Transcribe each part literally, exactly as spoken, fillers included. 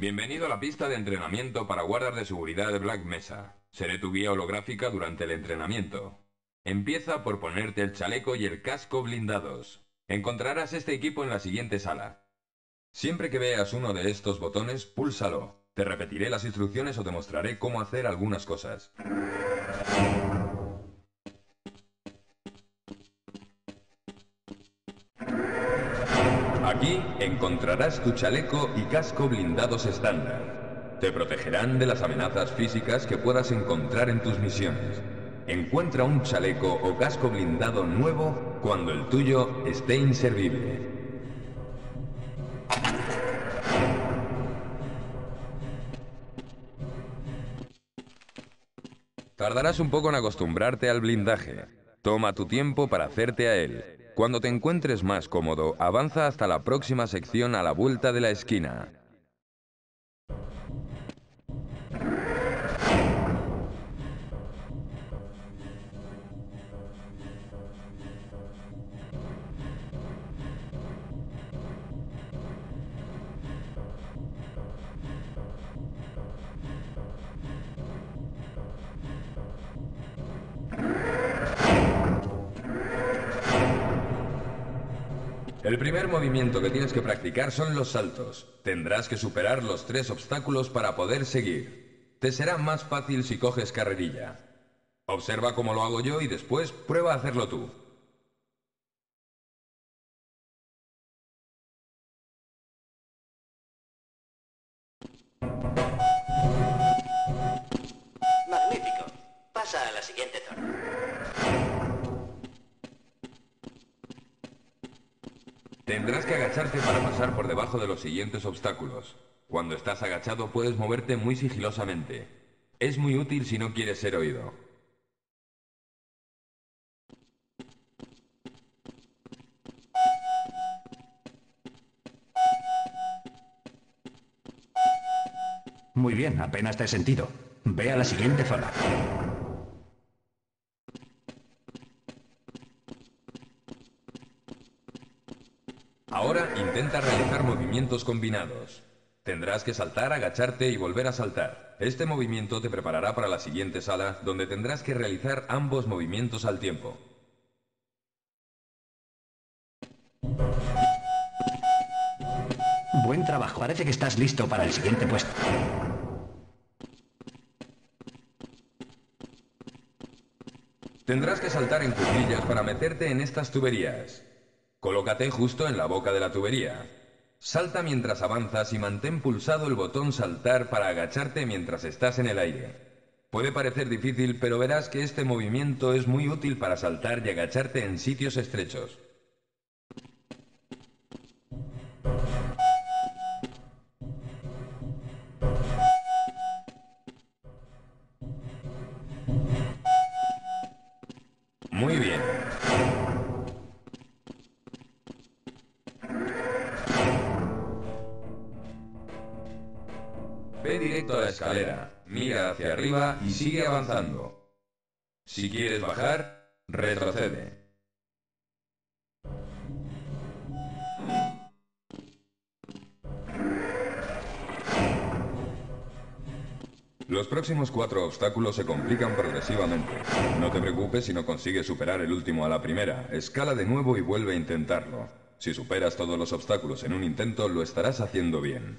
Bienvenido a la pista de entrenamiento para guardas de seguridad de Black Mesa. Seré tu guía holográfica durante el entrenamiento. Empieza por ponerte el chaleco y el casco blindados. Encontrarás este equipo en la siguiente sala. Siempre que veas uno de estos botones, púlsalo. Te repetiré las instrucciones o te mostraré cómo hacer algunas cosas. Aquí encontrarás tu chaleco y casco blindados estándar. Te protegerán de las amenazas físicas que puedas encontrar en tus misiones. Encuentra un chaleco o casco blindado nuevo cuando el tuyo esté inservible. Tardarás un poco en acostumbrarte al blindaje. Toma tu tiempo para hacerte a él. Cuando te encuentres más cómodo, avanza hasta la próxima sección a la vuelta de la esquina. El primer movimiento que tienes que practicar son los saltos. Tendrás que superar los tres obstáculos para poder seguir. Te será más fácil si coges carrerilla. Observa cómo lo hago yo y después prueba a hacerlo tú. Magnífico. Pasa a la siguiente zona. Tendrás que agacharte para pasar por debajo de los siguientes obstáculos. Cuando estás agachado puedes moverte muy sigilosamente. Es muy útil si no quieres ser oído. Muy bien, apenas te he sentido. Ve a la siguiente zona. Ahora intenta realizar movimientos combinados. Tendrás que saltar, agacharte y volver a saltar. Este movimiento te preparará para la siguiente sala, donde tendrás que realizar ambos movimientos al tiempo. Buen trabajo. Parece que estás listo para el siguiente puesto. Tendrás que saltar en cuclillas para meterte en estas tuberías. Colócate justo en la boca de la tubería. Salta mientras avanzas y mantén pulsado el botón saltar para agacharte mientras estás en el aire. Puede parecer difícil, pero verás que este movimiento es muy útil para saltar y agacharte en sitios estrechos. Muy bien. Ve directo a la escalera, mira hacia arriba y sigue avanzando. Si quieres bajar, retrocede. Los próximos cuatro obstáculos se complican progresivamente. No te preocupes si no consigues superar el último a la primera. Escala de nuevo y vuelve a intentarlo. Si superas todos los obstáculos en un intento, lo estarás haciendo bien.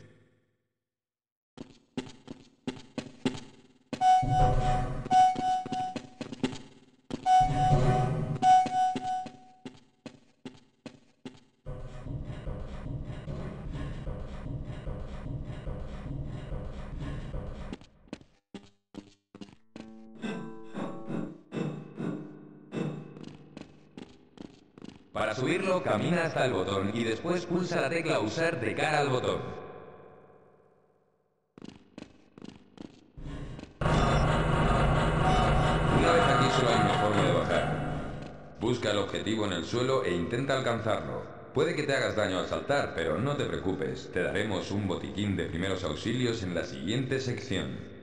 Para subirlo, camina hasta el botón y después pulsa la tecla Usar de cara al botón. Una vez aquí solo hay una forma de bajar. Busca el objetivo en el suelo e intenta alcanzarlo. Puede que te hagas daño al saltar, pero no te preocupes. Te daremos un botiquín de primeros auxilios en la siguiente sección.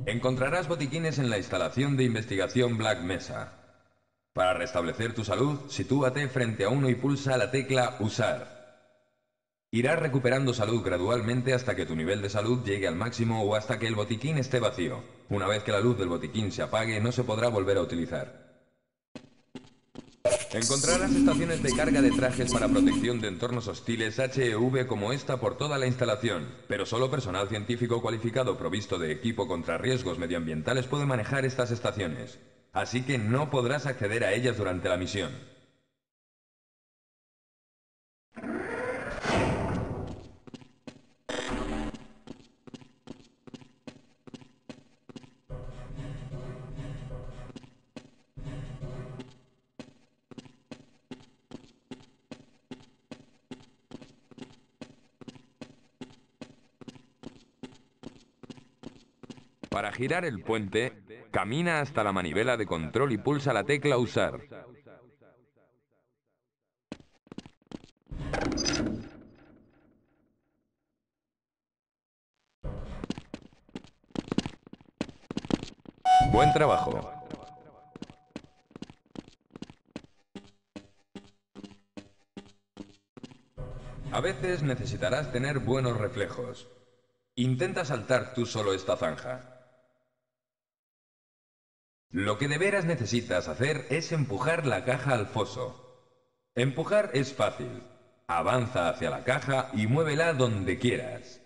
Encontrarás botiquines en la instalación de investigación Black Mesa. Para restablecer tu salud, sitúate frente a uno y pulsa la tecla Usar. Irás recuperando salud gradualmente hasta que tu nivel de salud llegue al máximo o hasta que el botiquín esté vacío. Una vez que la luz del botiquín se apague, no se podrá volver a utilizar. Encontrarás estaciones de carga de trajes para protección de entornos hostiles H E V como esta por toda la instalación, pero solo personal científico cualificado provisto de equipo contra riesgos medioambientales puede manejar estas estaciones, así que no podrás acceder a ellas durante la misión. Para girar el puente, camina hasta la manivela de control y pulsa la tecla Usar. Buen trabajo. A veces necesitarás tener buenos reflejos. Intenta saltar tú solo esta zanja. Lo que de veras necesitas hacer es empujar la caja al foso. Empujar es fácil. Avanza hacia la caja y muévela donde quieras.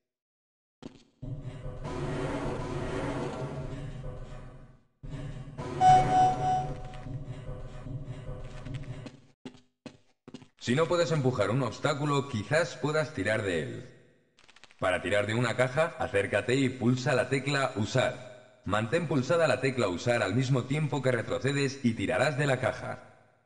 Si no puedes empujar un obstáculo, quizás puedas tirar de él. Para tirar de una caja, acércate y pulsa la tecla Usar. Mantén pulsada la tecla Usar al mismo tiempo que retrocedes y tirarás de la caja.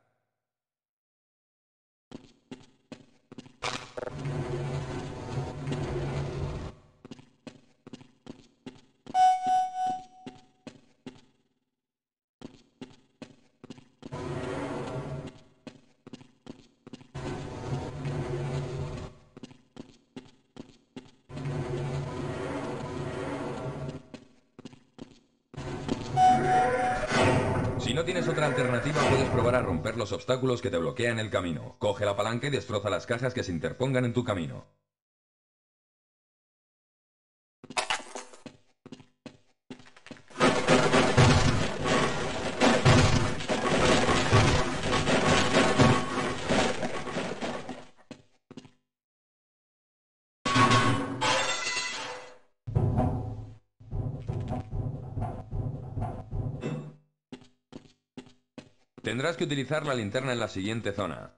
Si no tienes otra alternativa, puedes probar a romper los obstáculos que te bloquean el camino. Coge la palanca y destroza las cajas que se interpongan en tu camino. Tendrás que utilizar la linterna en la siguiente zona.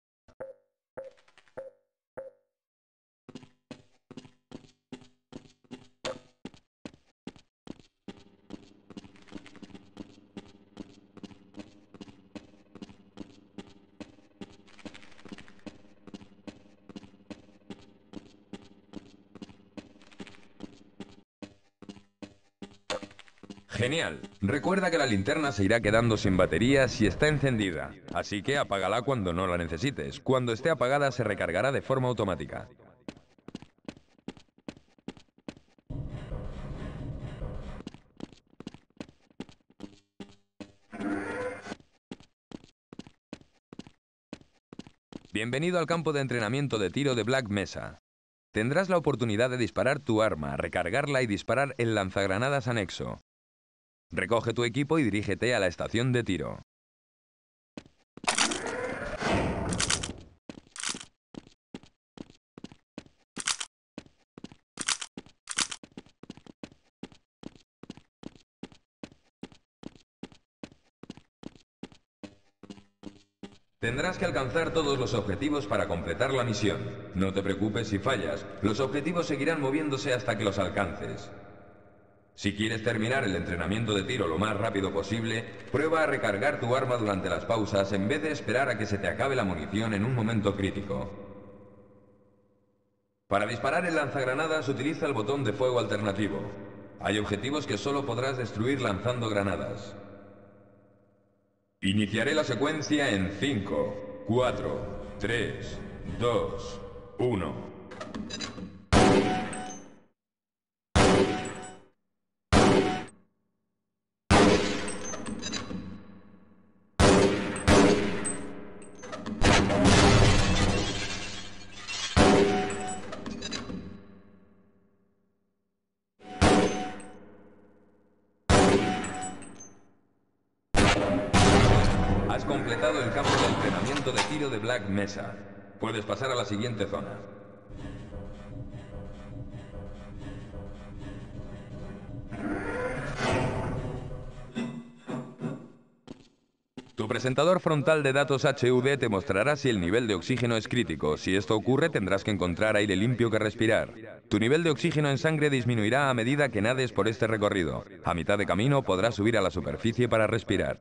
Genial. Recuerda que la linterna se irá quedando sin batería si está encendida, así que apágala cuando no la necesites. Cuando esté apagada se recargará de forma automática. Bienvenido al campo de entrenamiento de tiro de Black Mesa. Tendrás la oportunidad de disparar tu arma, recargarla y disparar el lanzagranadas anexo. Recoge tu equipo y dirígete a la estación de tiro. Tendrás que alcanzar todos los objetivos para completar la misión. No te preocupes si fallas, los objetivos seguirán moviéndose hasta que los alcances. Si quieres terminar el entrenamiento de tiro lo más rápido posible, prueba a recargar tu arma durante las pausas en vez de esperar a que se te acabe la munición en un momento crítico. Para disparar el lanzagranadas utiliza el botón de fuego alternativo. Hay objetivos que solo podrás destruir lanzando granadas. Iniciaré la secuencia en cinco, cuatro, tres, dos, uno. completado el campo de entrenamiento de tiro de Black Mesa. Puedes pasar a la siguiente zona. Tu presentador frontal de datos H U D te mostrará si el nivel de oxígeno es crítico. Si esto ocurre, tendrás que encontrar aire limpio que respirar. Tu nivel de oxígeno en sangre disminuirá a medida que nades por este recorrido. A mitad de camino podrás subir a la superficie para respirar.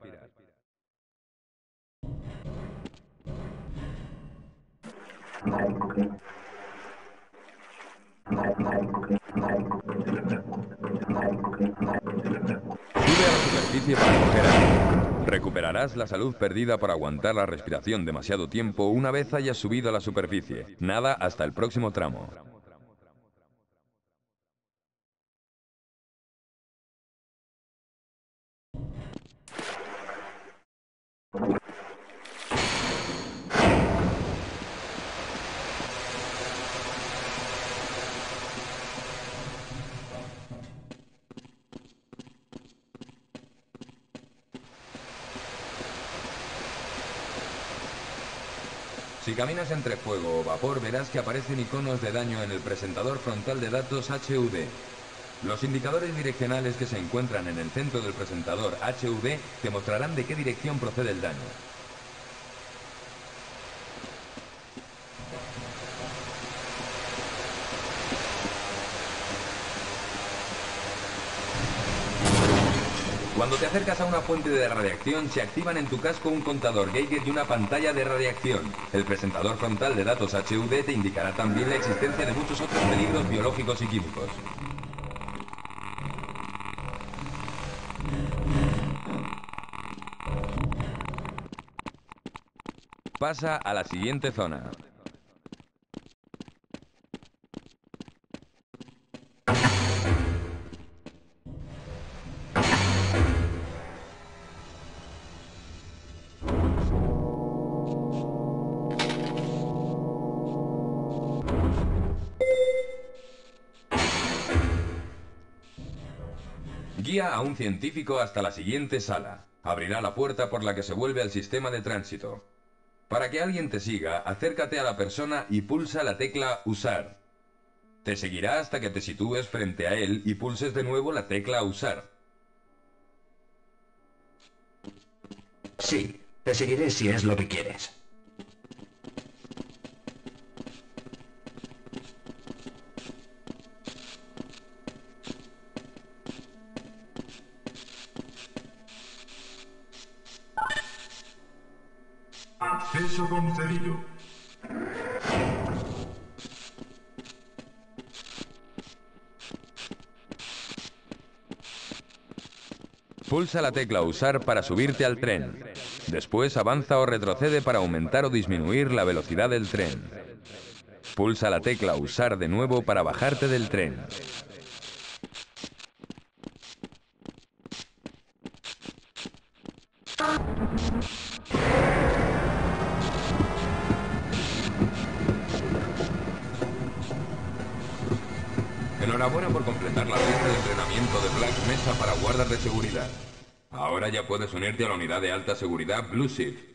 Sube a la superficie para coger aire. Recuperarás la salud perdida por aguantar la respiración demasiado tiempo una vez hayas subido a la superficie. Nada hasta el próximo tramo. Si caminas entre fuego o vapor, verás que aparecen iconos de daño en el presentador frontal de datos H U D. Los indicadores direccionales que se encuentran en el centro del presentador H U D te mostrarán de qué dirección procede el daño. Cuando te acercas a una fuente de radiación, se activan en tu casco un contador Geiger y una pantalla de radiación. El presentador frontal de datos H U D te indicará también la existencia de muchos otros peligros biológicos y químicos. Pasa a la siguiente zona. Guía a un científico hasta la siguiente sala. Abrirá la puerta por la que se vuelve al sistema de tránsito. Para que alguien te siga, acércate a la persona y pulsa la tecla Usar. Te seguirá hasta que te sitúes frente a él y pulses de nuevo la tecla Usar. Sí, te seguiré si es lo que quieres. Acceso concedido. Pulsa la tecla Usar para subirte al tren. Después avanza o retrocede para aumentar o disminuir la velocidad del tren. Pulsa la tecla Usar de nuevo para bajarte del tren. Enhorabuena por completar la pista de entrenamiento de Black Mesa para guardas de seguridad. Ahora ya puedes unirte a la unidad de alta seguridad Blue Shift.